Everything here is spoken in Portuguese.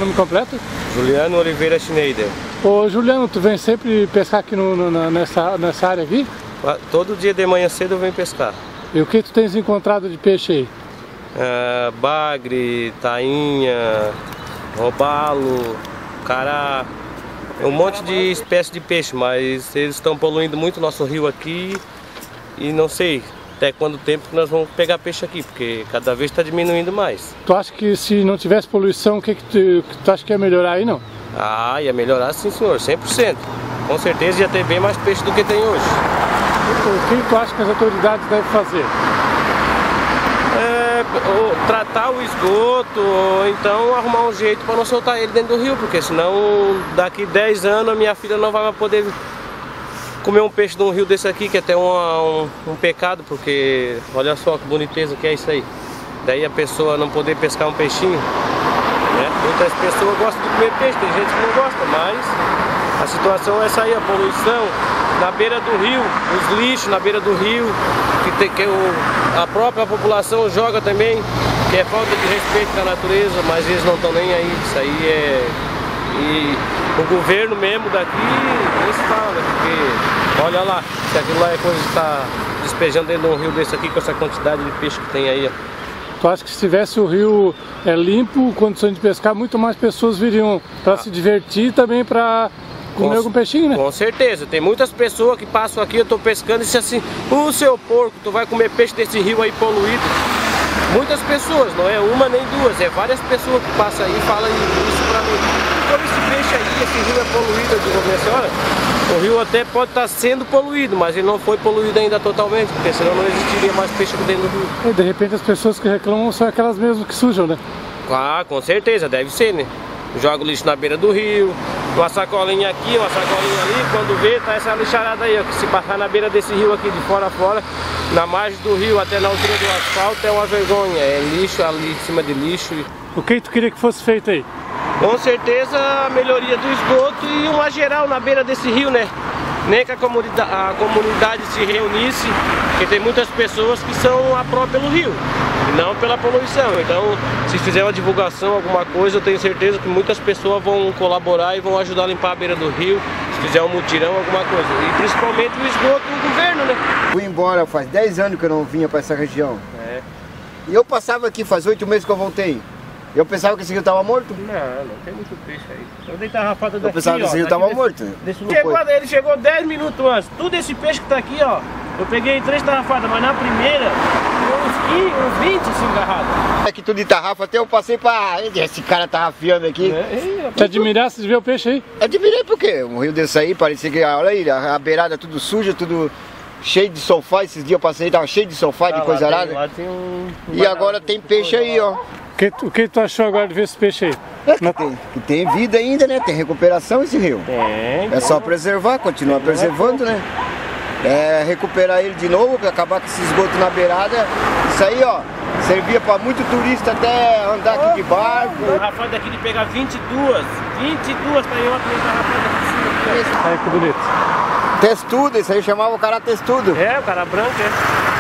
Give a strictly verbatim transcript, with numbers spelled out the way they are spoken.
Nome completo? Juliano Oliveira Schneider. Ô Juliano, tu vem sempre pescar aqui no, no, nessa, nessa área aqui? Todo dia de manhã cedo eu venho pescar. E o que tu tens encontrado de peixe aí? Uh, bagre, tainha, robalo, cará, um monte de espécies de peixe, mas eles estão poluindo muito o nosso rio aqui e não sei até quanto tempo que nós vamos pegar peixe aqui, porque cada vez está diminuindo mais. Tu acha que se não tivesse poluição, o que, que, tu, que tu acha que ia melhorar aí, não? Ah, ia melhorar sim, senhor, cem por cento. Com certeza ia ter bem mais peixe do que tem hoje. O que tu acha que as autoridades devem fazer? É, ou tratar o esgoto, ou então arrumar um jeito para não soltar ele dentro do rio, porque senão daqui dez anos a minha filha não vai poder comer um peixe de um rio desse aqui, que é até uma, um, um pecado, porque olha só que boniteza que é isso aí. Daí a pessoa não poder pescar um peixinho, né? Muitas pessoas gostam de comer peixe, tem gente que não gosta, mas a situação é essa aí, a poluição na beira do rio, os lixos na beira do rio, que, tem, que o, a própria população joga também, que é falta de respeito com a natureza, mas eles não estão nem aí, isso aí é... E o governo mesmo daqui, nem se fala, né? Porque olha lá, se aquilo lá é coisa que está despejando dentro de um rio desse aqui com essa quantidade de peixe que tem aí, ó. Tu acha que se tivesse o rio é, limpo, condições de pescar, muito mais pessoas viriam para ah. se divertir e também para comer com, algum peixinho, né? Com certeza, tem muitas pessoas que passam aqui, eu estou pescando e dizem assim, o seu porco, tu vai comer peixe desse rio aí poluído. Muitas pessoas, não é uma nem duas, é várias pessoas que passam aí e falam isso pra mim. Como esse peixe aí, esse rio é poluído, eu digo, minha senhora, o rio até pode estar sendo poluído, mas ele não foi poluído ainda totalmente, porque senão não existiria mais peixe aqui dentro do rio. E de repente as pessoas que reclamam são aquelas mesmas que sujam, né? Ah, com certeza, deve ser, né? Joga o lixo na beira do rio, uma sacolinha aqui, uma sacolinha ali, quando vê, tá essa lixarada aí, ó, que se passar na beira desse rio aqui, de fora a fora, na margem do rio até na altura do asfalto, é uma vergonha, é lixo ali em cima de lixo. O que tu queria que fosse feito aí? Com certeza a melhoria do esgoto e uma geral na beira desse rio, né? Nem que a comunidade, a comunidade se reunisse, porque tem muitas pessoas que são a pró pelo rio, e não pela poluição. Então, se fizer uma divulgação, alguma coisa, eu tenho certeza que muitas pessoas vão colaborar e vão ajudar a limpar a beira do rio, se fizer um mutirão, alguma coisa. E principalmente o esgoto do governo, né? Fui embora, faz dez anos que eu não vinha para essa região. É. E eu passava aqui, faz oito meses que eu voltei. Eu pensava que esse rio estava morto. Não, não tem muito peixe aí. Eu dei tarrafada daqui, Eu pensava que esse rio estava morto. Desse... Chegou, ele chegou dez minutos antes. Tudo esse peixe que tá aqui, ó. Eu peguei três tarrafadas, mas na primeira, uns quinze, uns vinte assim agarrados. É que tudo de tarrafa, até eu passei para... Esse cara tarrafiando aqui. É, te admirasse de ver o peixe aí? Admirei por quê? Um rio desse aí, parecia que, olha aí, a beirada tudo suja, tudo cheio de sofá. Esses dias eu passei, tava cheio de sofá, ah, de coisa lá arada. Tem, lá tem um... E agora tem peixe aí, ó. O que, o que tu achou agora de ver esse peixe aí? É que, tem, que tem vida ainda, né? Tem recuperação esse rio. Tem. É só preservar, continuar preservando, né? É recuperar ele de novo, acabar com esse esgoto na beirada. Isso aí, ó, servia para muito turista até andar aqui de barco. Tarrafada daqui de pegar vinte e dois, vinte e dois canhotas de tarrafada aqui. Olha que bonito. Testudo, isso aí chamava o cara testudo. É, o cara branco, é.